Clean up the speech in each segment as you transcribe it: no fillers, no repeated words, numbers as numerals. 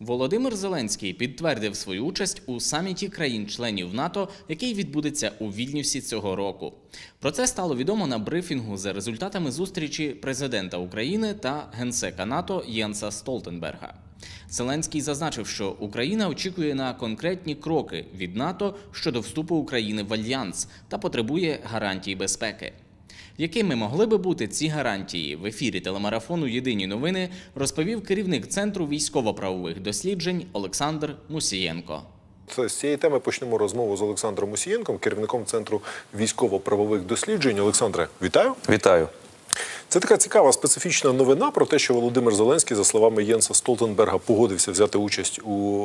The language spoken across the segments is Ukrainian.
Володимир Зеленський підтвердив свою участь у саміті країн-членів НАТО, який відбудеться у Вільнюсі цього року. Про це стало відомо на брифінгу за результатами зустрічі президента України та генсека НАТО Єнса Столтенберга. Зеленський зазначив, що Україна очікує на конкретні кроки від НАТО щодо вступу України в Альянс та потребує гарантій безпеки. Якими могли би бути ці гарантії, в ефірі телемарафону «Єдині новини» розповів керівник Центру військово-правових досліджень Олександр Мусієнко. З цієї теми почнемо розмову з Олександром Мусієнком, керівником Центру військово-правових досліджень. Олександре, вітаю. Вітаю. Це така цікава специфічна новина про те, що Володимир Зеленський, за словами Єнса Столтенберга, погодився взяти участь у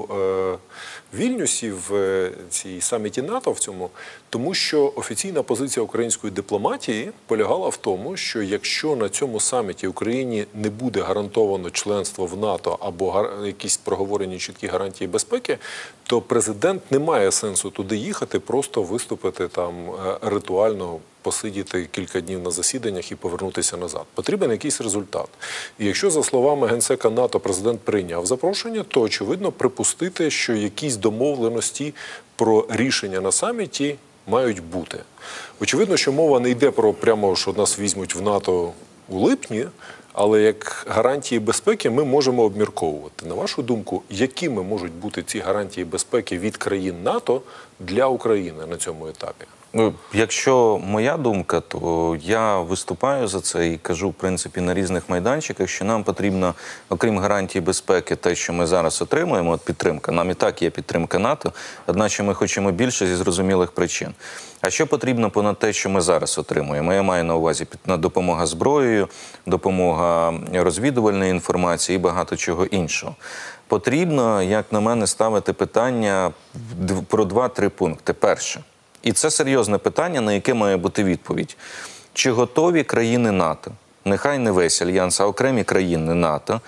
Вільнюсі в цій саміті НАТО в цьому, тому що офіційна позиція української дипломатії полягала в тому, що якщо на цьому саміті Україні не буде гарантовано членство в НАТО або якісь проговорені чіткі гарантії безпеки, то президент не має сенсу туди їхати, просто виступити там ритуально, посидіти кілька днів на засіданнях і повернутися назад. Потрібен якийсь результат. І якщо, за словами генсека НАТО, президент прийняв запрошення, то, очевидно, припустити, що якісь домовленості про рішення на саміті мають бути. Очевидно, що мова не йде про прямо, що нас візьмуть в НАТО у липні, але як гарантії безпеки ми можемо обмірковувати. На вашу думку, якими можуть бути ці гарантії безпеки від країн НАТО для України на цьому етапі? Якщо моя думка, то я виступаю за це і кажу, в принципі, на різних майданчиках, що нам потрібно, окрім гарантій безпеки, те, що ми зараз отримуємо, от підтримка, нам і так є підтримка НАТО, одначе ми хочемо більше зі зрозумілих причин. А що потрібно понад те, що ми зараз отримуємо? Я маю на увазі допомога зброєю, допомога розвідувальної інформації і багато чого іншого. Потрібно, як на мене, ставити питання про 2-3 пункти. Перше. І це серйозне питання, на яке має бути відповідь. Чи готові країни НАТО, нехай не весь Альянс, а окремі країни НАТО,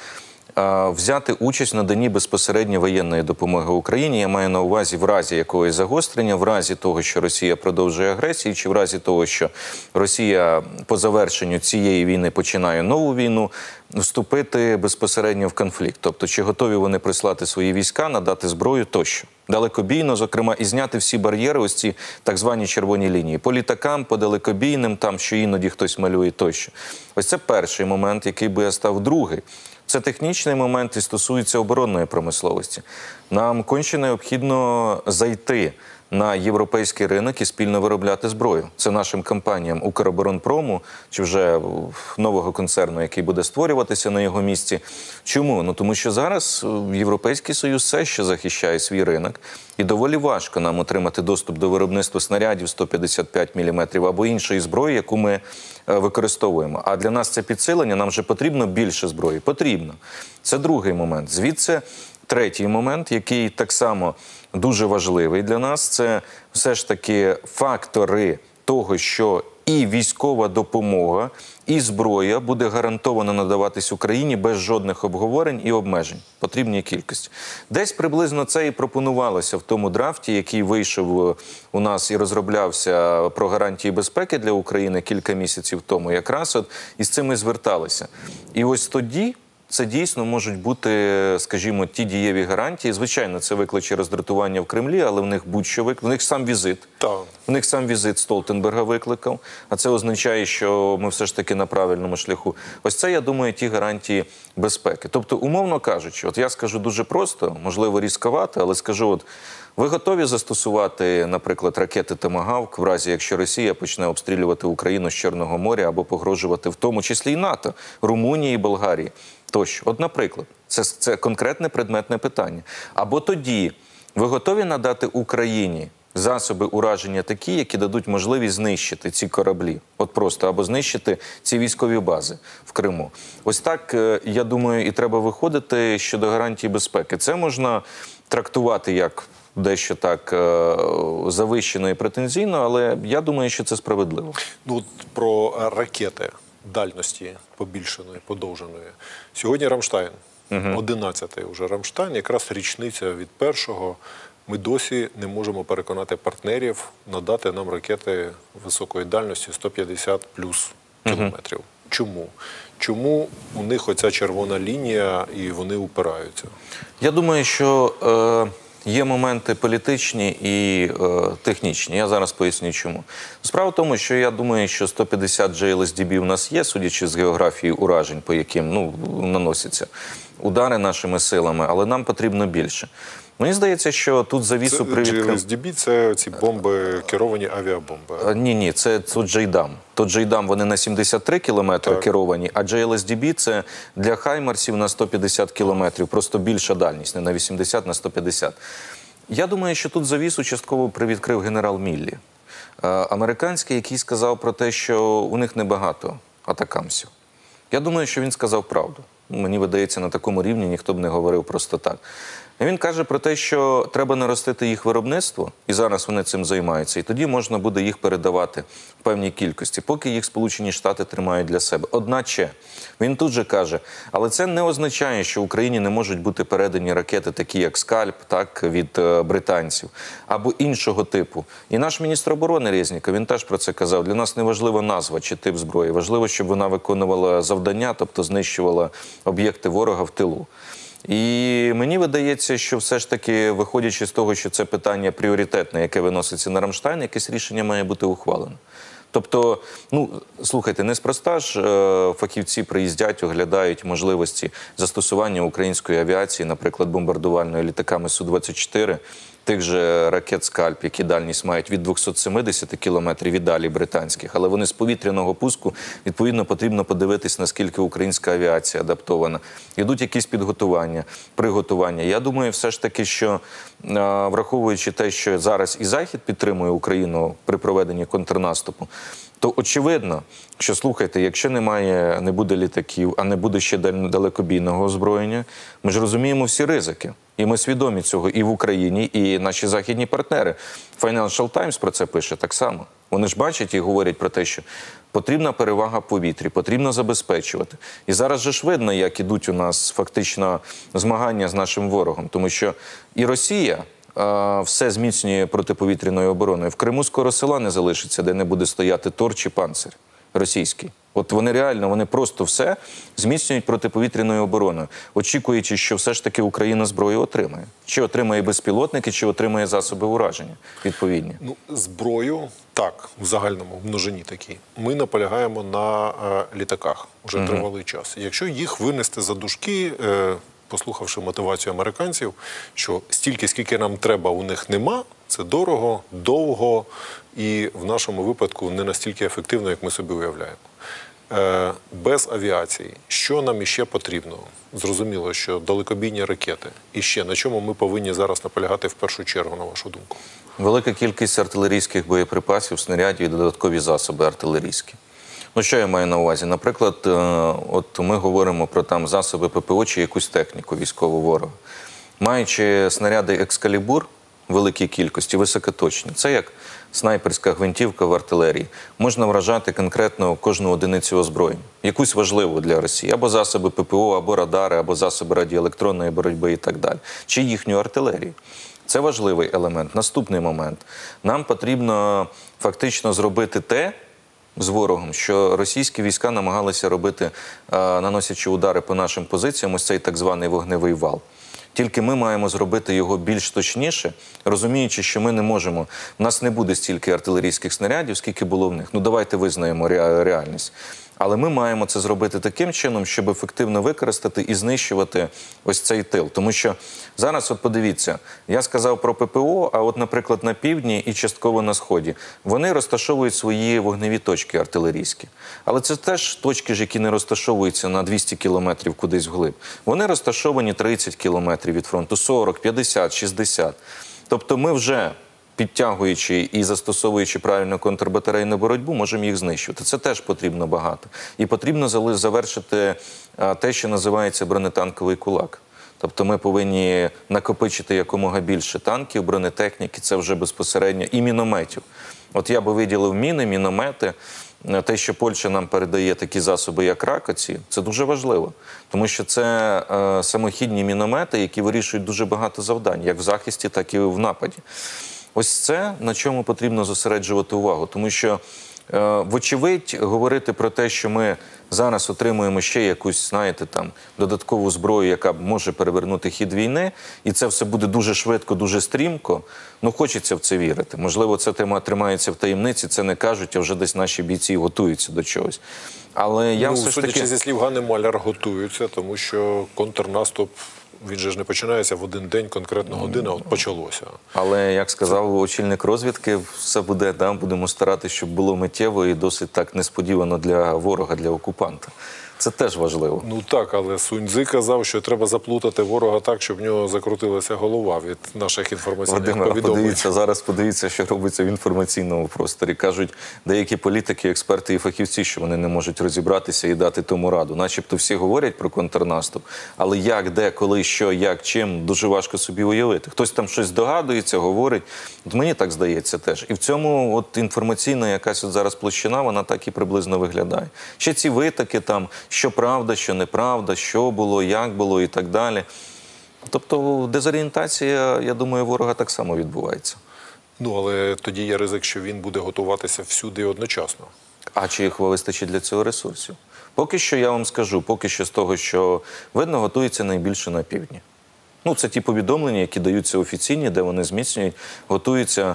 взяти участь в наданні безпосередньо воєнної допомоги Україні? Я маю на увазі в разі якогось загострення, в разі того, що Росія продовжує агресію, чи в разі того, що Росія по завершенню цієї війни починає нову війну, вступити безпосередньо в конфлікт. Тобто, чи готові вони прислати свої війська, надати зброю тощо. Далекобійно, зокрема, і зняти всі бар'єри, ось ці так звані червоні лінії. По літакам, по далекобійним, там, що іноді хтось малює тощо. Ось це перший момент, який би я став. Другий. Це технічний момент і стосується оборонної промисловості. Нам конче необхідно зайти на європейський ринок і спільно виробляти зброю. Це нашим компаніям Укроборонпрому, чи вже нового концерну, який буде створюватися на його місці. Чому? Ну, тому що зараз Європейський Союз все ще захищає свій ринок, і доволі важко нам отримати доступ до виробництва снарядів 155 мм або іншої зброї, яку ми використовуємо. А для нас це підсилення, нам вже потрібно більше зброї. Потрібно. Це другий момент. Звідси третій момент, який так само дуже важливий для нас, це все ж таки фактори того, що і військова допомога, і зброя буде гарантовано надаватись Україні без жодних обговорень і обмежень. Потрібній кількості. Десь приблизно це і пропонувалося в тому драфті, який вийшов у нас і розроблявся про гарантії безпеки для України кілька місяців тому. Якраз от із цим і зверталися. І ось тоді це дійсно можуть бути, скажімо, ті дієві гарантії. Звичайно, це викличе роздратування в Кремлі, але в них будь-що викликав. В них сам візит. В них сам візит Столтенберга викликав. А це означає, що ми все ж таки на правильному шляху. Ось це, я думаю, ті гарантії безпеки. Тобто, умовно кажучи, от я скажу дуже просто, можливо, різковато, але скажу, от ви готові застосувати, наприклад, ракети «Томагавк» в разі, якщо Росія почне обстрілювати Україну з Чорного моря або погрожувати в тому числі і НАТО, Румунії і Болгарії? Тощо. От, наприклад, це конкретне предметне питання. Або тоді ви готові надати Україні засоби ураження такі, які дадуть можливість знищити ці кораблі? От просто, або знищити ці військові бази в Криму. Ось так, я думаю, і треба виходити щодо гарантії безпеки. Це можна трактувати як дещо так завищено і претензійно, але я думаю, що це справедливо. Ну, от про ракети дальності побільшеної, подовженої. Сьогодні Рамштайн, 11-й вже Рамштайн, якраз річниця від першого. Ми досі не можемо переконати партнерів надати нам ракети високої дальності 150 плюс кілометрів. Чому? Чому у них оця червона лінія і вони упираються? Я думаю, що є моменти політичні і технічні. Я зараз поясню чому. Справа в тому, що я думаю, що 150 JLSDB у нас є, судячи з географії уражень, по яким наносяться удари нашими силами, але нам потрібно більше. Мені здається, що тут завісу привідкрив... JLSDB – це ці бомби, керовані авіабомби. Ні, це JDAM. То JDAM вони на 73 кілометри керовані, а JLSDB – це для хаймарсів на 150 кілометрів, просто більша дальність, не на 80, на 150. Я думаю, що тут завісу частково привідкрив генерал Міллі, американський, який сказав про те, що у них небагато атакамсів. Я думаю, що він сказав правду. Мені видається, на такому рівні ніхто б не говорив просто так. Він каже про те, що треба наростити їх виробництво, і зараз вони цим займаються, і тоді можна буде їх передавати в певній кількості, поки їх Сполучені Штати тримають для себе. Одначе, він тут же каже, але це не означає, що Україні не можуть бути передані ракети, такі як «Скальп», так, від британців, або іншого типу. І наш міністр оборони Резніков, він теж про це казав, для нас не важлива назва чи тип зброї, важливо, щоб вона виконувала завдання, тобто знищувала об'єкти ворога в тилу. І мені видається, що все ж таки, виходячи з того, що це питання пріоритетне, яке виноситься на Рамштайн, якесь рішення має бути ухвалено. Тобто, слухайте, неспроста ж фахівці приїздять, оглядають можливості застосування української авіації, наприклад, бомбардувальної літаками Су-24, тих же ракет «Скальп», які дальність мають від 270 кілометрів і далі британських, але вони з повітряного пуску, відповідно, потрібно подивитись, наскільки українська авіація адаптована. Йдуть якісь підготування, приготування. Я думаю, все ж таки, що враховуючи те, що зараз і Захід підтримує Україну при проведенні контрнаступу, то очевидно, що, слухайте, якщо не буде літаків, а не буде ще далекобійного озброєння, ми ж розуміємо всі ризики. І ми свідомі цього і в Україні, і наші західні партнери. Financial Times про це пише так само. Вони ж бачать і говорять про те, що потрібна перевага в повітрі, потрібно забезпечувати. І зараз же ж видно, як ідуть у нас фактично змагання з нашим ворогом. Тому що і Росія все зміцнює протиповітряною обороною. В Криму скоро села не залишиться, де не буде стояти ТОР чи панцир російський. От вони реально, вони просто все зміцнюють протиповітряною обороною, очікуючи, що все ж таки Україна зброю отримає. Чи отримає безпілотники, чи отримає засоби ураження відповідні. Зброю, так, в загальному, в множині такій. Ми наполягаємо на літаках вже тривалий час. Якщо їх винести за дужки, послухавши мотивацію американців, що стільки, скільки нам треба, у них нема, це дорого, довго і в нашому випадку не настільки ефективно, як ми собі уявляємо. Без авіації, що нам іще потрібно? Зрозуміло, що далекобійні ракети. І ще, на чому ми повинні зараз наполягати в першу чергу, на вашу думку? Велика кількість артилерійських боєприпасів, снарядів і додаткові засоби артилерійські. Що я маю на увазі? Наприклад, от ми говоримо про там засоби ППО чи якусь техніку військового ворога. Маючи снаряди «Екскалібур» в великій кількості, високоточні, це як снайперська гвинтівка в артилерії. Можна вражати конкретно кожну одиницю озброєння, якусь важливу для Росії, або засоби ППО, або радари, або засоби радіоелектронної боротьби і так далі, чи їхню артилерію. Це важливий елемент. Наступний момент. Нам потрібно фактично зробити те з ворогом, що російські війська намагалися робити, наносячи удари по нашим позиціям, ось цей так званий вогневий вал. Тільки ми маємо зробити його більш точніше, розуміючи, що ми не можемо, в нас не буде стільки артилерійських снарядів, скільки було в них. Давайте визнаємо реальність. Але ми маємо це зробити таким чином, щоб ефективно використати і знищувати ось цей тил. Тому що зараз, от подивіться, я сказав про ППО, а от, наприклад, на півдні і частково на сході, вони розташовують свої вогневі точки артилерійські. Але це теж точки, які не розташовуються на 200 кілометрів кудись вглиб. Вони розташовані 30 кілометрів від фронту, 40, 50, 60. Тобто ми вже, підтягуючи і застосовуючи правильно контрбатарейну боротьбу, можемо їх знищувати. Це теж потрібно багато. І потрібно завершити те, що називається бронетанковий кулак. Тобто ми повинні накопичити якомога більше танків, бронетехніки, це вже безпосередньо, і мінометів. От я би виділив міни, міномети. Те, що Польща нам передає такі засоби, як «Ракоці», це дуже важливо. Тому що це самохідні міномети, які вирішують дуже багато завдань, як в захисті, так і в нападі. Ось це, на чому потрібно зосереджувати увагу. Тому що Вочевидь, говорити про те, що ми зараз отримуємо ще якусь, знаєте, там, додаткову зброю, яка може перевернути хід війни, і це все буде дуже швидко, дуже стрімко, ну хочеться в це вірити. Можливо, це тема тримається в таємниці, це не кажуть, а вже десь наші бійці готуються до чогось. Але я все ж судячи таки... зі слів Ганни Маляр, готуються, тому що контрнаступ, він же ж не починається в один день, конкретно година, от почалося. Але, як сказав очільник розвідки, все буде, да, будемо старатися, щоб було миттєво і досить так несподівано для ворога, для окупанта. Це теж важливо. Ну так, але Сунь-Дзы казав, що треба заплутати ворога так, щоб в нього закрутилася голова від наших інформаційних Вадиме, повідомлень. зараз подивіться, що робиться в інформаційному просторі. Кажуть деякі політики, експерти і фахівці, що вони не можуть розібратися і дати тому раду. Начебто всі говорять про контрнаступ, але як, де, коли, що, як, чим, дуже важко собі уявити. Хтось там щось здогадується, говорить. От мені так здається теж. І в цьому от інформаційна якась от зараз площина, вона так і приблизно виглядає. Ще ці витоки там, що правда, що неправда, що було, як було і так далі. Тобто дезорієнтація, я думаю, ворога так само відбувається. Ну, але тоді є ризик, що він буде готуватися всюди одночасно. А чи їх вистачить для цього ресурсів? Поки що, я вам скажу, поки що з того, що видно, готується найбільше на півдні. Ну, це ті повідомлення, які даються офіційні, де вони зміцнюють, готуються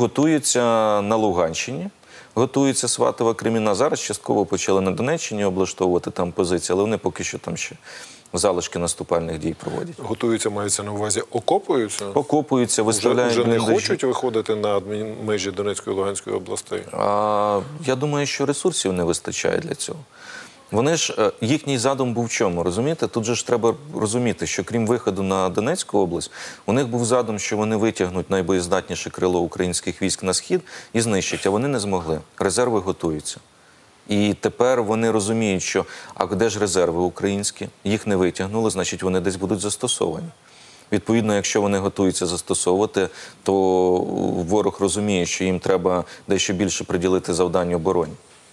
на Луганщині. Готується Сватова, Кремінна. Зараз частково почали на Донеччині облаштовувати там позиції, але вони поки що там ще залишки наступальних дій проводять. Готуються, мається на увазі, окопуються? Окопуються, виставляють Вже не бліндажі. хочуть виходити на межі Донецької і Луганської областей? Я думаю, що ресурсів не вистачає для цього. Вони ж, їхній задум був в чому, розумієте? Тут же ж треба розуміти, що крім виходу на Донецьку область, у них був задум, що вони витягнуть найбоєздатніше крило українських військ на схід і знищать, а вони не змогли. Резерви готуються. І тепер вони розуміють, що а де ж резерви українські? Їх не витягнули, значить вони десь будуть застосовані. Відповідно, якщо вони готуються застосовувати, то ворог розуміє, що їм треба дещо більше приділити завдань обороні.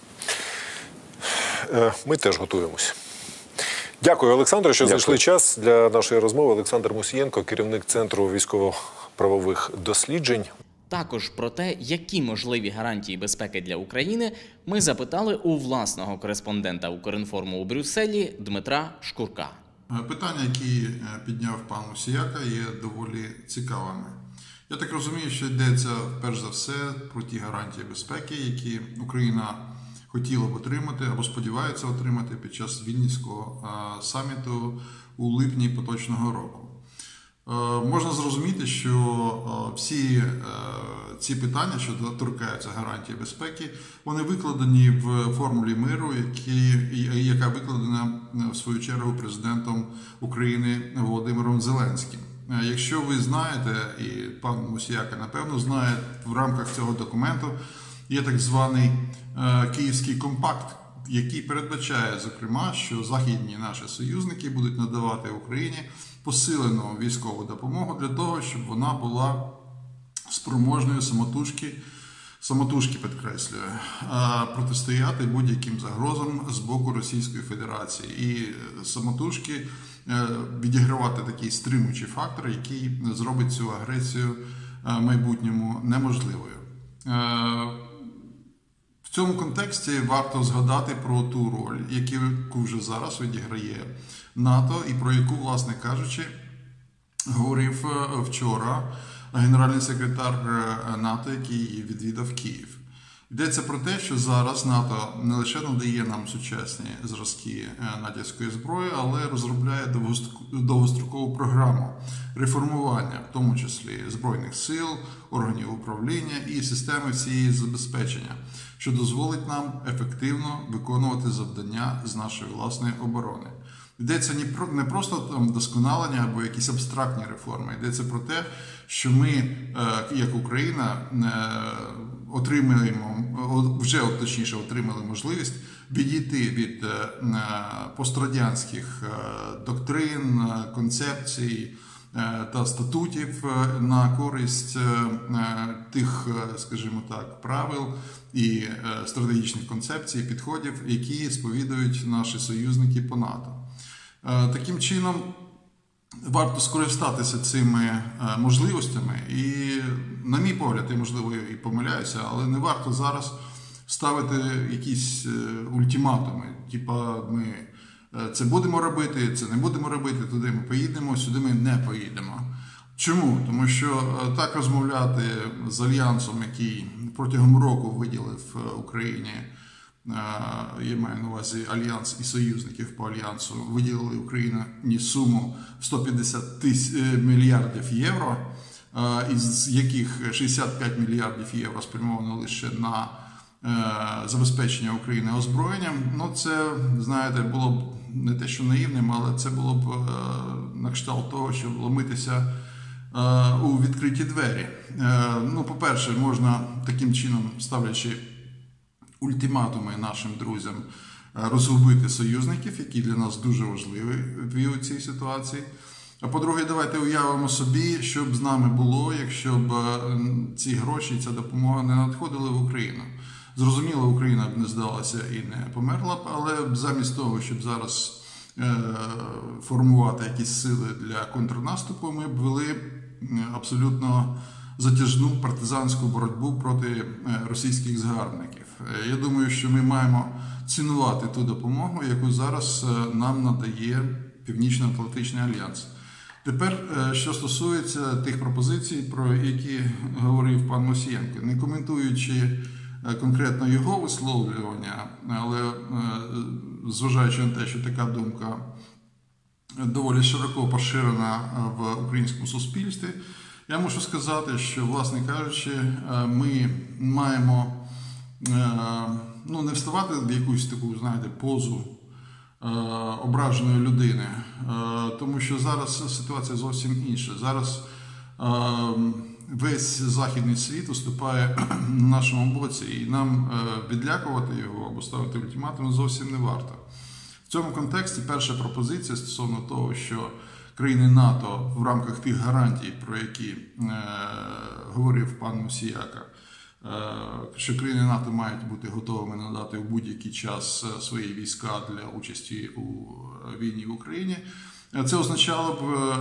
Ми теж готуємося. Дякую, Олександре, що знайшли час для нашої розмови. Олександр Мусієнко, керівник Центру військово-правових досліджень. Також про те, які можливі гарантії безпеки для України, ми запитали у власного кореспондента Укрінформу у Брюсселі Дмитра Шкурка. Питання, які підняв пан Мусіяка, є доволі цікавими. Я так розумію, що йдеться перш за все про ті гарантії безпеки, які Україна хотіла б отримати або сподівається отримати під час Вільнюського саміту у липні поточного року. Можна зрозуміти, що всі ці питання, що торкаються гарантії безпеки, вони викладені в формулі миру, яка викладена в свою чергу президентом України Володимиром Зеленським. Якщо ви знаєте, і пан Мусіяка напевно знає, в рамках цього документу є так званий Київський компакт, який передбачає, зокрема, що західні наші союзники будуть надавати Україні посилену військову допомогу для того, щоб вона була спроможною самотужки підкреслюю, протистояти будь-яким загрозам з боку Російської Федерації і самотужки відігравати такий стримуючий фактор, який зробить цю агресію в майбутньому неможливою. В цьому контексті варто згадати про ту роль, яку вже зараз відіграє НАТО і про яку, власне кажучи, говорив вчора генеральний секретар НАТО, який відвідав Київ. Йдеться про те, що зараз НАТО не лише надає нам сучасні зразки натівської зброї, але розробляє довгострокову програму реформування, в тому числі Збройних сил, органів управління і системи всієї забезпечення, що дозволить нам ефективно виконувати завдання з нашої власної оборони. Йдеться не просто вдосконалення або якісь абстрактні реформи, йдеться про те, що ми, як Україна, отримали можливість відійти від пострадянських доктрин, концепцій та статутів на користь тих, скажімо так, правил і стратегічних концепцій, підходів, які сповідують наші союзники по НАТО. Таким чином, варто скористатися цими можливостями і, на мій погляд, я, можливо, і помиляюся, але не варто зараз ставити якісь ультиматуми, типа ми це будемо робити, це не будемо робити, туди ми поїдемо, сюди ми не поїдемо. Чому? Тому що так розмовляти з Альянсом, який протягом року виділив Україні, я маю на увазі Альянс і союзників по Альянсу, виділили Україні суму 150 мільярдів євро, із яких 65 мільярдів євро спрямовано лише на забезпечення України озброєнням. Ну, це, знаєте, було б не те, що наївним, але це було б на кшталт того, щоб ломитися у відкриті двері. Ну, по-перше, можна таким чином, ставлячи ультиматуми нашим друзям, розгубити союзників, які для нас дуже важливі у цій ситуації. А по-друге, давайте уявимо собі, що б з нами було, якщо б ці гроші, ця допомога не надходили в Україну. Зрозуміло, Україна б не здалася і не померла б, але замість того, щоб зараз формувати якісь сили для контрнаступу, ми б вели абсолютно затяжну партизанську боротьбу проти російських загарбників. Я думаю, що ми маємо цінувати ту допомогу, яку зараз нам надає Північно-Атлантичний альянс. Тепер, що стосується тих пропозицій, про які говорив пан Мусієнко, не коментуючи конкретно його висловлювання, але зважаючи на те, що така думка доволі широко поширена в українському суспільстві, я мушу сказати, що, власне кажучи, ми маємо не вставати в якусь таку, знаєте, позу ображеної людини, тому що зараз ситуація зовсім інша. Зараз весь західний світ виступає на нашому боці, і нам відлякувати його або ставити ультиматум зовсім не варто. В цьому контексті перша пропозиція стосовно того, що країни НАТО в рамках тих гарантій, про які говорив пан Мусіяка, що країни НАТО мають бути готовими надати у будь-який час свої війська для участі у війні в Україні, це означало б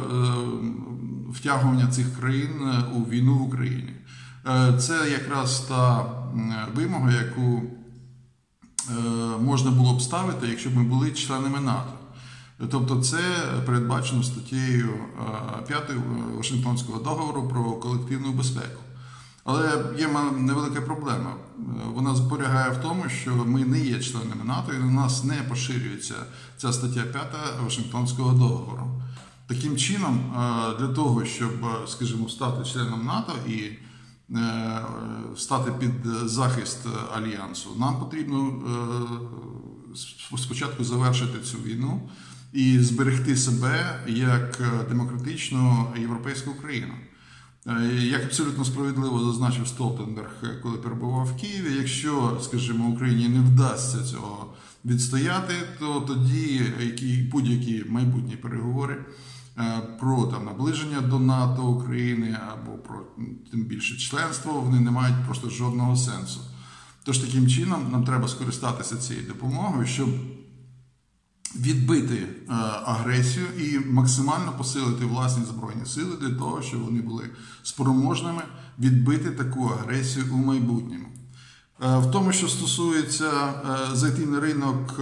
втягування цих країн у війну в Україні. Це якраз та вимога, яку можна було б ставити, якщо б ми були членами НАТО. Тобто це передбачено статтею 5 Вашингтонського договору про колективну безпеку. Але є невелика проблема. Вона полягає в тому, що ми не є членами НАТО і на нас не поширюється ця стаття 5 Вашингтонського договору. Таким чином, для того, щоб, скажімо, стати членом НАТО і стати під захист Альянсу, нам потрібно спочатку завершити цю війну і зберегти себе як демократичну європейську країну. Як абсолютно справедливо зазначив Столтенберг, коли перебував в Києві, якщо, скажімо, Україні не вдасться цього відстояти, то тоді будь-які майбутні переговори про наближення до НАТО України або про тим більше членство, вони не мають просто жодного сенсу. Тож таким чином нам треба скористатися цією допомогою, щоб відбити агресію і максимально посилити власні збройні сили для того, щоб вони були спроможними відбити таку агресію у майбутньому. В тому, що стосується зайти на ринок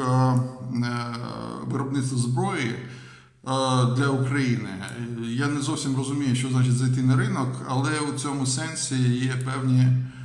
виробництва зброї для України, я не зовсім розумію, що значить зайти на ринок, але у цьому сенсі є певні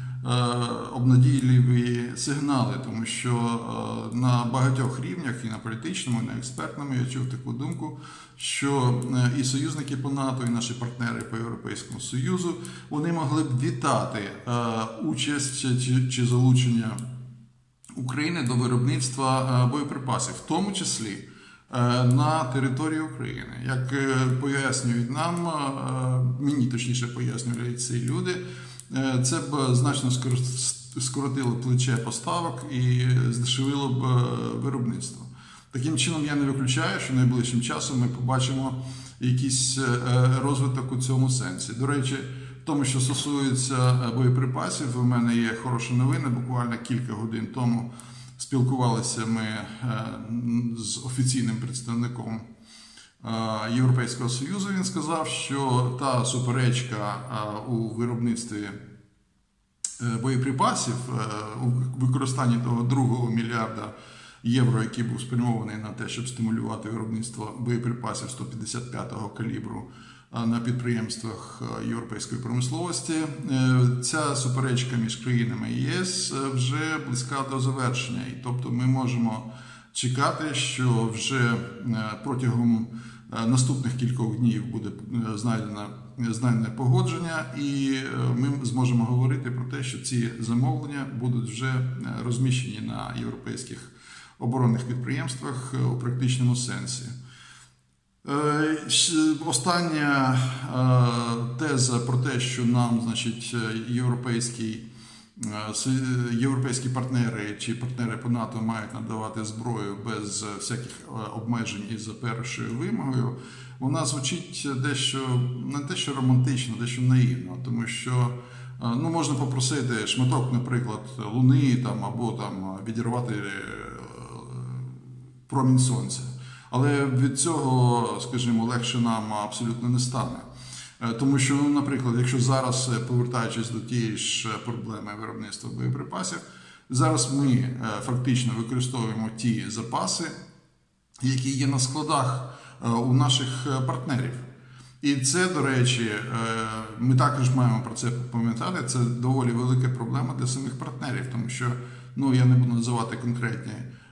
обнадійливі сигнали, тому що на багатьох рівнях, і на політичному, і на експертному, я чув таку думку, що і союзники по НАТО, і наші партнери по Європейському Союзу, вони могли б вітати участь чи залучення України до виробництва боєприпасів, в тому числі на території України. Як пояснюють нам, мені точніше пояснюють ці люди, це б значно скоротило плече поставок і здешевило б виробництво. Таким чином, я не виключаю, що найближчим часом ми побачимо якийсь розвиток у цьому сенсі. До речі, в тому, що стосується боєприпасів, у мене є хороша новина. Буквально кілька годин тому спілкувалися ми з офіційним представником Європейського Союзу. Він сказав, що та суперечка у виробництві боєприпасів, у використанні того 2 мільярда євро, який був спрямований на те, щоб стимулювати виробництво боєприпасів 155-го калібру на підприємствах європейської промисловості. Ця суперечка між країнами ЄС вже близька до завершення. І тобто ми можемо чекати, що вже протягом наступних кількох днів буде знайдене погодження, і ми зможемо говорити про те, що ці замовлення будуть вже розміщені на європейських оборонних підприємствах у практичному сенсі. Остання теза про те, що нам, значить, європейські партнери чи партнери по НАТО мають надавати зброю без всяких обмежень і за першою вимогою, вона звучить дещо, не те, що романтично, дещо наївно, тому що можна попросити шматок, наприклад, Луни або відірвати промінь сонця. Але від цього, скажімо, легше нам абсолютно не стане. Тому що, наприклад, якщо зараз, повертаючись до тієї ж проблеми виробництва боєприпасів, зараз ми фактично використовуємо ті запаси, які є на складах у наших партнерів. І це, до речі, ми також маємо про це пам'ятати, це доволі велика проблема для самих партнерів, тому що, я не буду називати конкретні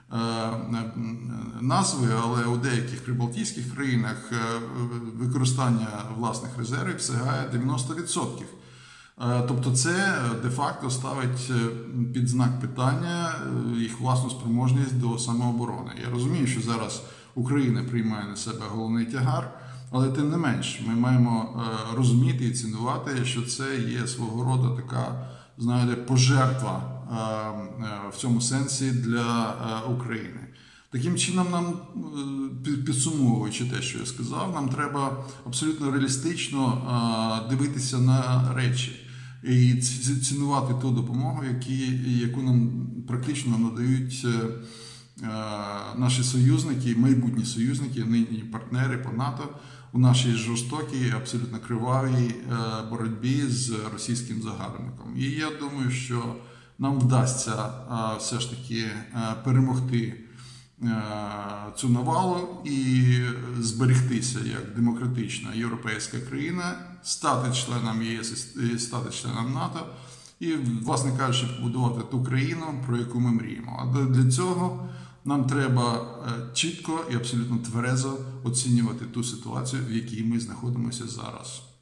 назви, але у деяких прибалтійських країнах використання власних резервів сягає 90%. Тобто це де-факто ставить під знак питання їх власну спроможність до самооборони. Я розумію, що зараз Україна приймає на себе головний тягар, але тим не менш ми маємо розуміти і цінувати, що це є свого роду така, знаєте, пожертва в цьому сенсі для України. Таким чином, нам, підсумовуючи те, що я сказав, нам треба абсолютно реалістично дивитися на речі і цінувати ту допомогу, яку нам практично надають наші союзники, майбутні союзники, нині партнери по НАТО у нашій жорстокій, абсолютно кривавій боротьбі з російським загарбником. І я думаю, що нам вдасться все ж таки перемогти цю навалу і зберегтися як демократична європейська країна, стати членом ЄС і стати членом НАТО і, власне кажучи, побудувати ту країну, про яку ми мріємо. А для цього нам треба чітко і абсолютно тверезо оцінювати ту ситуацію, в якій ми знаходимося зараз.